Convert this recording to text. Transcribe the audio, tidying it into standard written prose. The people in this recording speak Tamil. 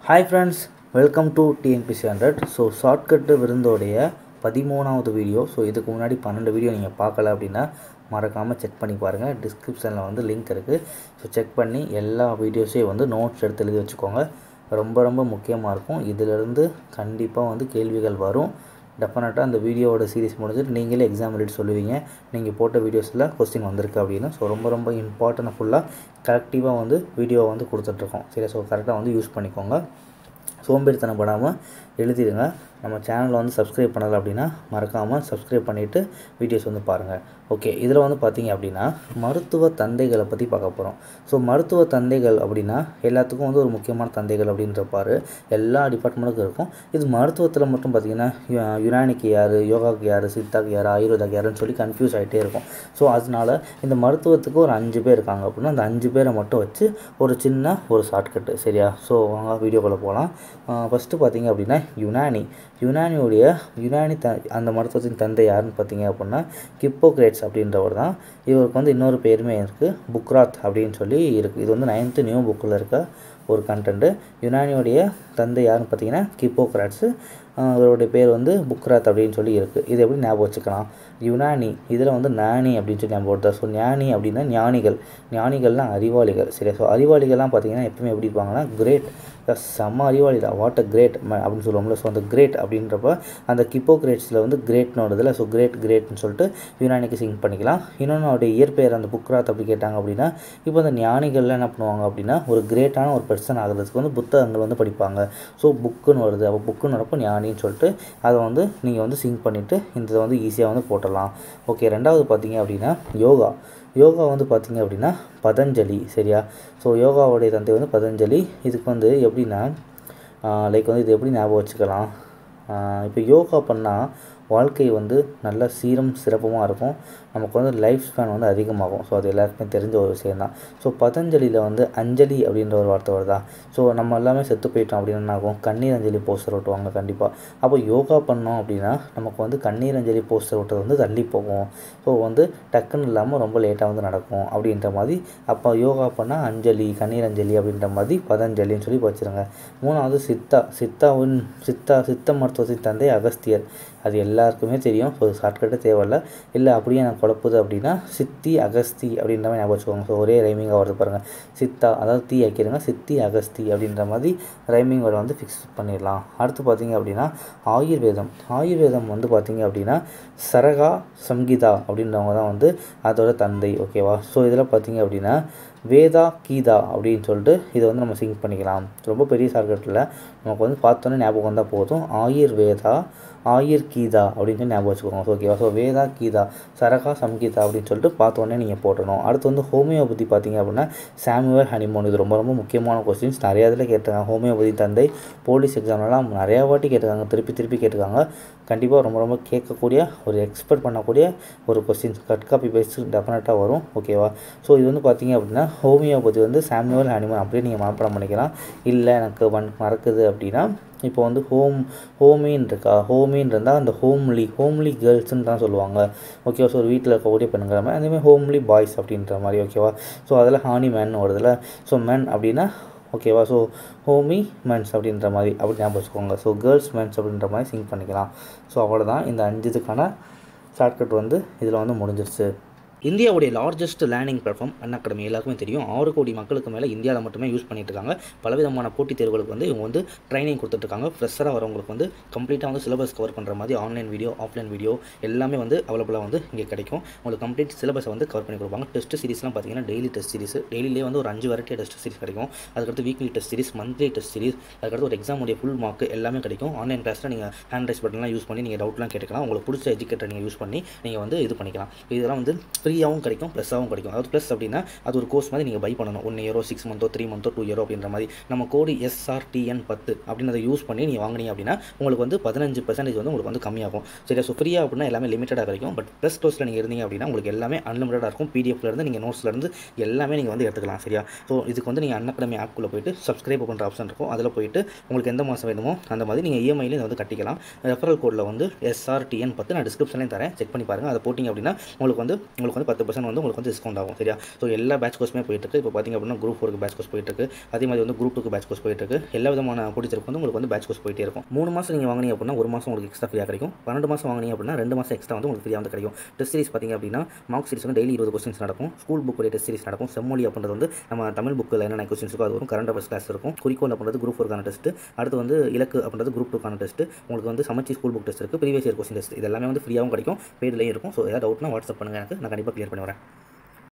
Hi friends, welcome to TNPC 100. So shortcut விருந்தோடைய 13வது வீடியோ. ஸோ இதுக்கு முன்னாடி 12 வீடியோ நீங்கள் பார்க்கல அப்படின்னா மறக்காமல் செக் பண்ணி பாருங்கள். டிஸ்கிரிப்ஷனில் வந்து லிங்க் இருக்குது. ஸோ செக் பண்ணி எல்லா வீடியோஸையும் வந்து நோட்ஸ் எடுத்து எழுதி வச்சுக்கோங்க. ரொம்ப முக்கியமாக இருக்கும். இதிலிருந்து கண்டிப்பாக வந்து கேள்விகள் வரும். டெஃபினட்டாக அந்த வீடியோவோட சீரிஸ் முடிஞ்சிட்டு நீங்களே எக்ஸாம் எழுதி சொல்லுவீங்க நீங்கள் போட்ட வீடியோஸில் கொஸ்டின் வந்திருக்கு அப்படின்னு. ஸோ ரொம்ப இம்பார்ட்டன்ட் ஃபுல்லாக கரெக்டிவாக வந்து வீடியோவை வந்து கொடுத்துட்ருக்கோம். சரி, ஸோ கரெக்டாக வந்து யூஸ் பண்ணிக்கோங்க. சோம்பேறித்தனம் படாமல் எழுதிடுங்க. நம்ம சேனலில் வந்து சப்ஸ்கிரைப் பண்ணலை அப்படின்னா மறக்காமல் சப்ஸ்கிரைப் பண்ணிவிட்டு வீடியோஸ் வந்து பாருங்கள். ஓகே, இதில் வந்து பார்த்திங்க அப்படின்னா மருத்துவ தந்தைகளை பற்றி பார்க்க போகிறோம். ஸோ மருத்துவ தந்தைகள் அப்படின்னா எல்லாத்துக்கும் வந்து ஒரு முக்கியமான தந்தைகள் அப்படின்றப்பாரு எல்லா டிபார்ட்மெண்ட்டுக்கும் இருக்கும். இது மருத்துவத்தில் மட்டும் பார்த்திங்கன்னா யுனானிக்கு யார், யோகாவுக்கு யார், சித்தாக்கு யார், ஆயுர்வேதாக்கு யாருன்னு சொல்லி கன்ஃபியூஸ் ஆகிட்டே இருக்கும். ஸோ அதனால் இந்த மருத்துவத்துக்கு ஒரு 5 பேர் இருக்காங்க அப்படின்னா அந்த 5 பேரை மட்டும் வச்சு ஒரு சின்ன ஷார்ட்கட்டு. சரியா? ஸோ வாங்க வீடியோக்குள்ளே போகலாம். ஃபஸ்ட்டு பார்த்திங்க அப்படின்னா யுனானி அந்த மருத்துவத்தின் தந்தை யாருன்னு பார்த்தீங்க அப்படின்னா ஹிப்போக்ரேட்ஸ் அப்படின்றவர் தான். இவருக்கு வந்து இன்னொரு பேருமே இருக்குது, புக்ராத் அப்படின்னு சொல்லி இருக்குது. இது வந்து 9th நியூ புக்கில் இருக்க ஒரு கண்டென்ட்டு. யுனானியோடைய தந்தை யாருன்னு பார்த்தீங்கன்னா ஹிப்போக்ராட்ஸு. இவருடைய பேர் வந்து புக்ராத் அப்படின்னு சொல்லி இருக்குது. இது எப்படி ஞாபகம் வச்சுக்கலாம்? யுனானி இதில் வந்து ஞானி அப்படின்னு சொல்லி ஞாபகம் வருதா? ஸோ ஞானி அப்படின்னா ஞானிகள்லாம் அறிவாளிகள். சரி, ஸோ அறிவாளிகள்லாம் பார்த்தீங்கன்னா எப்பவுமே எப்படி இருப்பாங்கன்னா கிரேட், செம்ம அறிவாளி தான், வாட் அ கிரேட் அப்படின்னு சொல்லுவோம்ல. ஸோ அந்த கிரேட் அப்படின்றப்ப அந்த ஹிப்போக்ரேட்ஸில் வந்து கிரேட்னு வருதுல. ஸோ கிரேட்னு சொல்லிட்டு யுனானிக்கு சிங்க் பண்ணிக்கலாம். இன்னொன்று அவருடைய இயற்பெயர் அந்த புக்ராத் அப்படி கேட்டாங்க அப்படின்னா இப்போ அந்த ஞானிகள்லாம் என்ன பண்ணுவாங்க அப்படின்னா ஒரு கிரேட்டான ஒரு பர்சன் ஆகிறதுக்கு வந்து புத்தகங்கள் வந்து படிப்பாங்க. ஸோ புக்குன்னு வருது. அப்போ புக்குன்னு வரப்போ ஞானின்னு சொல்லிட்டு அதை வந்து நீங்கள் வந்து சிங்க் பண்ணிவிட்டு இந்த வந்து ஈஸியாக வந்து போட்டலாம். ஓகே, ரெண்டாவது பார்த்தீங்க அப்படின்னா யோகா வந்து பார்த்திங்க அப்படின்னா பதஞ்சலி. சரியா? ஸோ யோகாவுடைய தந்தை வந்து பதஞ்சலி. இதுக்கு வந்து எப்படின்னா லைக் வந்து இது எப்படி ஞாபகம் வச்சுக்கலாம்? இப்போ யோகா பண்ணால் வாழ்க்கை வந்து நல்ல சீரும் சிறப்புமாக இருக்கும். நமக்கு வந்து லைஃப் ஸ்பேன் வந்து அதிகமாகும். ஸோ அது எல்லாருக்குமே தெரிஞ்ச ஒரு விஷயந்தான். ஸோ பதஞ்சலியில் வந்து அஞ்சலி அப்படின்ற ஒரு வார்த்தை வருதா? ஸோ நம்ம எல்லாமே செத்து போயிட்டோம் அப்படின்னா என்ன ஆகும்? கண்ணீர் அஞ்சலி போஸ்டர் ஓட்டுவாங்க கண்டிப்பாக. அப்போ யோகா பண்ணோம் அப்படின்னா நமக்கு வந்து கண்ணீர் அஞ்சலி போஸ்டர் ஓட்டுறது வந்து தள்ளி போகும். ஸோ வந்து டக்குன்னு இல்லாமல் ரொம்ப லேட்டாக வந்து நடக்கும் அப்படின்ற மாதிரி. அப்போ யோகா பண்ணால் அஞ்சலி, கண்ணீர் அஞ்சலி அப்படின்ற மாதிரி பதஞ்சலின்னு சொல்லி வச்சுருங்க. மூணாவது சித்த மருத்துவத்தின் தந்தை அகஸ்தியர். அது எல்லாருக்குமே தெரியும். ஸோ ஷார்ட்கட்டே தேவையில்லை. இல்லை அப்படியே நான் குழப்புது அப்படின்னா சித்தி அகஸ்தி அப்படின்ற மாதிரி ஞாபகம் வச்சுக்கோங்க. ஸோ ஒரே ரைமிங்காக வருது பாருங்கள். சித்தா அதாவது தீ ஆக்கிடுங்க, சித்தி அகஸ்தி அப்படின்ற மாதிரி ரைமிங் வேர்டை வந்து ஃபிக்ஸ் பண்ணிடலாம். அடுத்து பார்த்திங்க அப்படின்னா ஆயுர்வேதம் வந்து பார்த்திங்க அப்படின்னா சரகா சம்ஹிதா அப்படின்றவங்க தான் வந்து அதோட தந்தை. ஓகேவா? ஸோ இதில் பார்த்திங்க அப்படின்னா வேதா கீதா அப்படின்னு சொல்லிட்டு இதை வந்து நம்ம சிங்க் பண்ணிக்கலாம். ரொம்ப பெரிய ஷார்ட்கட்டில் நமக்கு வந்து பார்த்தோன்னே ஞாபகம் வந்தால் போதும். ஆயுர் கீதா அப்படின்னு சொல்லி ஞாபகம் வச்சுக்கோங்க. ஓகேவா? ஸோ வேதா கீதா சரகா சம்ஹிதா அப்படின்னு சொல்லிட்டு பார்த்தோன்னே நீங்கள் போட்டணும். அடுத்து வந்து ஹோமியோபதி பார்த்திங்க அப்படின்னா சாமுவேல் ஹனிமோன். இது ரொம்ப முக்கியமான கொஸ்டின்ஸ். நிறையா இதில் கேட்டிருக்காங்க. ஹோமியோபதி தந்தை போலீஸ் எக்ஸாம்லாம் நிறையா வாட்டி கேட்டிருக்காங்க, திருப்பி கேட்டிருக்காங்க. கண்டிப்பாக ரொம்ப கேட்கக்கூடிய ஒரு எக்ஸ்பெக்ட் பண்ணக்கூடிய ஒரு கொஸ்டின்ஸ். கட் காப்பி பேஸ்ட் டெஃபினட்டாக வரும். ஓகேவா? ஸோ இது வந்து பார்த்திங்க அப்படின்னா ஹோமியோபதி வந்து சாமுவேல் ஹனிமோன் அப்படியே நீங்கள் மனப்பாடம் பண்ணிக்கலாம். இல்லை எனக்கு மறக்குது அப்படின்னா இப்போ வந்து ஹோமின் இருந்தால் அந்த ஹோம்லி கேர்ள்ஸ்ன்னு தான் சொல்லுவாங்க. ஓகேவா? ஸோ ஒரு வீட்டில் இருக்கக்கூடிய பெண்கள் மாதிரி அதேமாதிரி ஹோம்லி பாய்ஸ் அப்படின்ற மாதிரி. ஓகேவா? ஸோ அதில் ஹானி மேன் வருதுல்ல. ஸோ மேன் அப்படின்னா ஓகேவா? ஸோ ஹோமி மென்ஸ் அப்படின்ற மாதிரி அப்படி ஞாபகம் வச்சுக்கோங்க. ஸோ கேர்ள்ஸ் மென்ஸ் அப்படின்ற மாதிரி சிங்க் பண்ணிக்கலாம். ஸோ அவ்வளோதான். இந்த 5 இதுக்கான ஷார்ட்கட் வந்து இதில் வந்து முடிஞ்சிருச்சு. இந்தியாவுடைய லார்ஜஸ்ட் லேர்னிங் பிளாட்ஃபார்ம் அன்அகாடமி எல்லாருக்குமே தெரியும். 6 கோடி மக்களுக்கு மேலே இந்தியாவில் மட்டுமே யூஸ் பண்ணிட்டு இருக்காங்க. பலவிதமான போட்டித் தேர்வுகளுக்கு வந்து இவங்க வந்து ட்ரைனிங் கொடுத்துட்ருக்காங்க. ஃப்ரெஷராக வரவங்களுக்கு வந்து கம்ப்ளீட்டாக வந்து சிலபஸ் கவர் பண்ணுற மாதிரி ஆன்லைன் வீடியோ, ஆஃப்லைன் வீடியோ எல்லாமே வந்து அவைலபிளாக வந்து இங்கே கிடைக்கும். உங்களுக்கு கம்ப்ளீட் சிலபஸை வந்து கவர் பண்ணி கொடுப்பாங்க. டெஸ்ட் சீரிஸ்லாம் பார்த்தீங்கன்னா டெய்லி டெஸ்ட் சீரிஸ், டெய்லியே வந்து ஒரு 5 வெரைட்டி டெஸ்ட் சீரிஸ் கிடைக்கும். அதுக்கடுத்து weekly test series, monthly test series, அதுக்கடுத்து ஒரு எக்ஸாமுடைய ஃபுல் மார்க் எல்லாமே கிடைக்கும். ஆன்லைன் கிளாஸில் நீங்கள் ஹேண்ட் ரைஸ் பட்டன்லாம் யூஸ் பண்ணி நீங்கள் டவுட்லாம் கேட்டுக்கலாம். உங்களுக்கு பிடிச்ச எஜுகேட்டர் நீங்கள் யூஸ் பண்ணி நீங்கள் வந்து இது பண்ணிக்கலாம். இதெல்லாம் வந்து ஃப்ரீயாகவும் கிடைக்கும், ப்ளஸ்ஸாகவும் கிடைக்கும். அதாவது ப்ளஸ் அப்படின்னா அது ஒரு கோர்ஸ் மாதிரி நீங்கள் பை பண்ணணும். 1 இயரோ 6 மந்த்தோ 3 மந்த்தோ 2 இயரோ அப்படின்ற மாதிரி நம்ம கோடு SRTN10 அப்படின்னு அதை யூஸ் பண்ணி நீங்கள் வாங்கினீங்க அப்படின்னா உங்களுக்கு வந்து 15% வந்து உங்களுக்கு வந்து கம்மியாகும். சரியா? ஸோ ஃப்ரீயாக அப்படின்னா எல்லாமே லிமிட்டடாக கிடைக்கும். பட் ப்ளஸ் கோர்ஸில் நீங்கள் இருந்தீங்க அப்படின்னா உங்களுக்கு எல்லாமே அன்லிமிட்டடாக இருக்கும். PDFலேருந்து நீங்கள் நோட்ஸ்லேருந்து எல்லாமே நீங்கள் வந்து எடுத்துக்கலாம். சரியா? ஸோ இதுக்கு வந்து நீங்கள் அன்அகாடமி ஆப்குள்ளே போய்ட்டு சப்ஸ்கிரைப் பண்ணுற ஆப்ஷன் இருக்கும். அதில் போய்ட்டு உங்களுக்கு எந்த மாதம் வேணுமோ அந்த மாதிரி நீங்கள் EMIலேயே வந்து கட்டிக்கலாம். ரெஃபரல் கோடில் வந்து SRTN10 நான் டிஸ்கிரிப்ஷன்லேயும் தரேன், செக் பண்ணி பாருங்கள். அதை போட்டிங்க அப்படின்னா உங்களுக்கு உங்களுக்கு வந்து 10% வந்து உங்களுக்கு வந்து டிஸ்கவுண்ட் ஆகும். சரியா? ஸோ எல்லா பேட்ச் கோர்ஸுமே போயிட்டுருக்கு. இப்போ பார்த்திங்க அப்படின்னா குரூப் 4க்கு பேட்ச் கோர்ஸ் போயிட்டுருக்கு. அதே மாதிரி வந்து குரூப் 2க்கு பேட்ச் கோர்ஸ் போயிட்டுருக்கு. எல்லா விதமான டீச்சருக்கு வந்து உங்களுக்கு வந்து பேட்ச் கோர்ஸ் போயிட்டே இருக்கும். 3 மாதம் நீங்கள் வாங்கினீங்க அப்படின்னா 1 மாதம் உங்களுக்கு எக்ஸ்ட்ரா ஃப்ரீயாக கிடைக்கும். 12 மாதம் வாங்கினீங்க அப்படின்னா 2 மாதம் எக்ஸ்ட்ரா வந்து உங்களுக்கு ஃப்ரீயாக வந்து கிடைக்கும். டெஸ்ட் சீரிஸ் பார்த்திங்க அப்படின்னா மார்க் சீரிஸ் வந்து டெய்லி 20 கொஸ்டின்ஸ் நடக்கும். ஸ்கூல் புக்குடைய டெஸ்ட் சீரிஸ் நடக்கும். செம்மொழி அப்படின்றது வந்து நம்ம தமிழ் புக்கில் என்னென்ன கொஸ்டின்ஸ் இருக்கோ அது வரும். கரண்ட் அஃபேர்ஸ் கிளாஸ் இருக்கும். குறிக்கோள் அப்படின்றது குரூப் 4க்கான டெஸ்ட். அடுத்து வந்து இலக்கு அப்படின்றது குரூப் 2க்கான டெஸ்ட். உங்களுக்கு வந்து சமச்சீர் ஸ்கூல் புக் டெஸ்ட் இருக்குது. Previous year question test. இது எல்லாமே வந்து ஃப்ரீயாகவும் கிடைக்கும், பெய்ட்லையும் இருக்கும். ஸோ ஏதாவது டவுட்னா வாட்ஸ்அப் பண்ணுங்கள், எனக்கு நான் கண்டிப்பாக கிளியர் பண்ணி வரேன்.